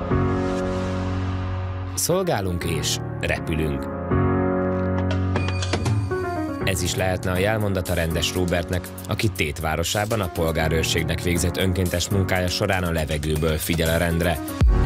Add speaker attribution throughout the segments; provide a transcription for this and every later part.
Speaker 1: Szolgálunk és repülünk. Ez is lehetne a jelmondata Rendes Róbertnek, aki Tét városában a polgárőrségnek végzett önkéntes munkája során a levegőből figyel a rendre.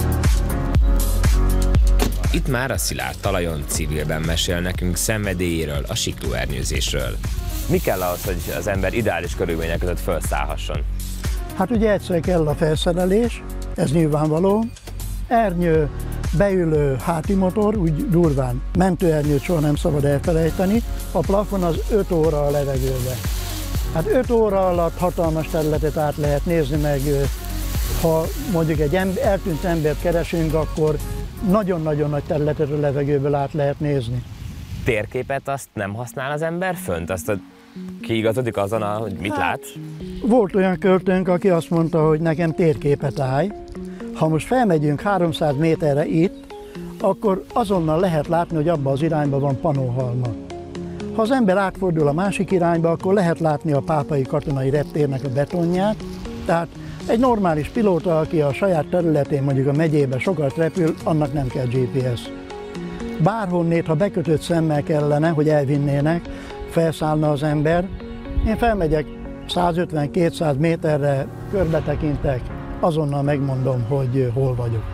Speaker 1: Itt már a szilárd talajon civilben mesél nekünk szenvedélyéről, a siklóernyőzésről. Mi kell ahhoz, hogy az ember ideális körülmények között felszállhasson?
Speaker 2: Hát ugye egyszer kell a felszerelés, ez nyilvánvaló. Ernyő, beülő háti motor, úgy durván. Mentőernyőt soha nem szabad elfelejteni. A plafon az 5 óra a levegőbe. Hát 5 óra alatt hatalmas területet át lehet nézni, meg ha mondjuk egy eltűnt embert keresünk, akkor nagyon-nagyon nagy területet a levegőből át lehet nézni.
Speaker 1: Térképet azt nem használ az ember fönt? Azt kiigazodik azon, hogy mit lát?
Speaker 2: Volt olyan költőnk, aki azt mondta, hogy nekem térképet állj. Ha most felmegyünk 300 méterre itt, akkor azonnal lehet látni, hogy abban az irányban van Pannonhalma. Ha az ember átfordul a másik irányba, akkor lehet látni a Pápai Katonai Reptérnek a betonját. Tehát egy normális pilóta, aki a saját területén, mondjuk a megyében sokat repül, annak nem kell GPS. Bárhonnét, ha bekötött szemmel kellene, hogy elvinnének, felszállna az ember. Én felmegyek 150-200 méterre, körbetekintek, azonnal megmondom, hogy hol vagyok.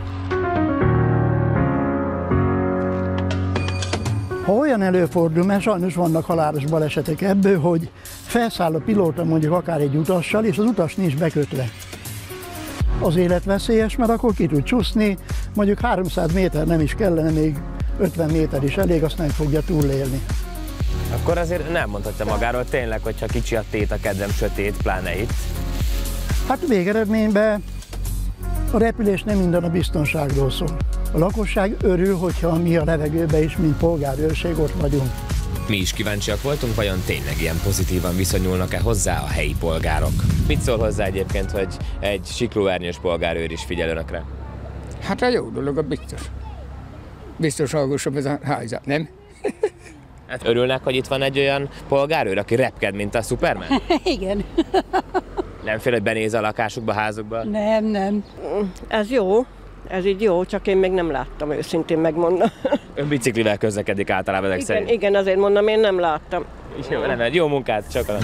Speaker 2: Ha olyan előfordul, mert sajnos vannak halálos balesetek ebből, hogy felszáll a pilóta mondjuk akár egy utassal, és az utas nincs bekötve. Az élet veszélyes, mert akkor ki tud csúszni, mondjuk 300 méter nem is kellene, még 50 méter is elég, azt nem fogja túlélni.
Speaker 1: Akkor azért nem mondhatja magáról tényleg, hogyha kicsi a tét, a kedvem sötét, pláne itt.
Speaker 2: Hát végeredményben a repülés nem minden a biztonságról szól. A lakosság örül, hogyha mi a levegőben is, mint polgárőrség ott vagyunk.
Speaker 1: Mi is kíváncsiak voltunk, vajon tényleg ilyen pozitívan viszonyulnak-e hozzá a helyi polgárok? Mit szól hozzá egyébként, hogy egy siklóernyős polgárőr is figyel önökre?
Speaker 3: Hát a jó dolog, a biztos. Biztos hallgassam ez a hájzat, nem?
Speaker 1: Hát örülnek, hogy itt van egy olyan polgárőr, aki repked, mint a Superman?
Speaker 4: Igen.
Speaker 1: Nem fél, hogy benéz a lakásukba, házukba?
Speaker 4: Nem.
Speaker 5: Ez jó, ez így jó, csak én még nem láttam, őszintén megmondom.
Speaker 1: Ön biciklivel közlekedik általában ezek szerint?
Speaker 5: Igen, azért mondom, én nem láttam.
Speaker 1: Jó munkát, csak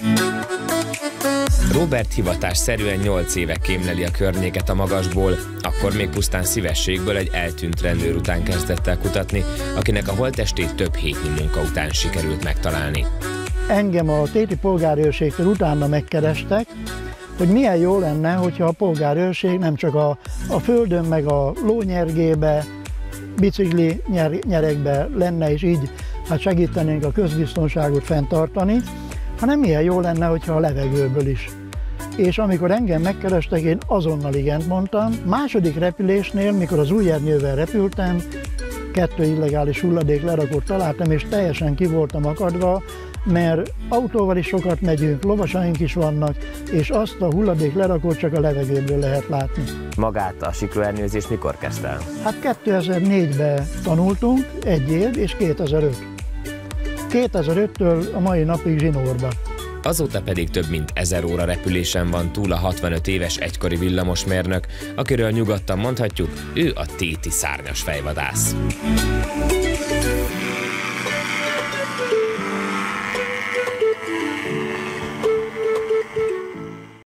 Speaker 1: Róbert hivatásszerűen 8 éve kémleli a környéket a magasból, akkor még pusztán szívességből egy eltűnt rendőr után kezdett el kutatni, akinek a holttestét több hétnyi munka után sikerült megtalálni.
Speaker 2: Engem a téti polgárőrségtől utána megkerestek, hogy milyen jó lenne, hogyha a polgárőrség nem csak a földön, meg a lónyergébe, bicikli nyerekbe lenne, és így hát segítenénk a közbiztonságot fenntartani, hanem milyen jó lenne, hogyha a levegőből is. És amikor engem megkerestek, én azonnal igent mondtam. Második repülésnél, mikor az Újernyővel repültem, 2 illegális hulladéklerakót találtam, és teljesen ki voltam akadva, mert autóval is sokat megyünk, lovasaink is vannak, és azt a hulladéklerakót csak a levegőből lehet látni.
Speaker 1: Magát a siklóernyőzést mikor kezdte el?
Speaker 2: Hát 2004-ben tanultunk, 1 év, és 2005. 2005-től a mai napig zsinórba.
Speaker 1: Azóta pedig több mint 1000 óra repülésen van túl a 65 éves egykori villamosmérnök, akiről nyugodtan mondhatjuk, ő a téti szárnyas fejvadász.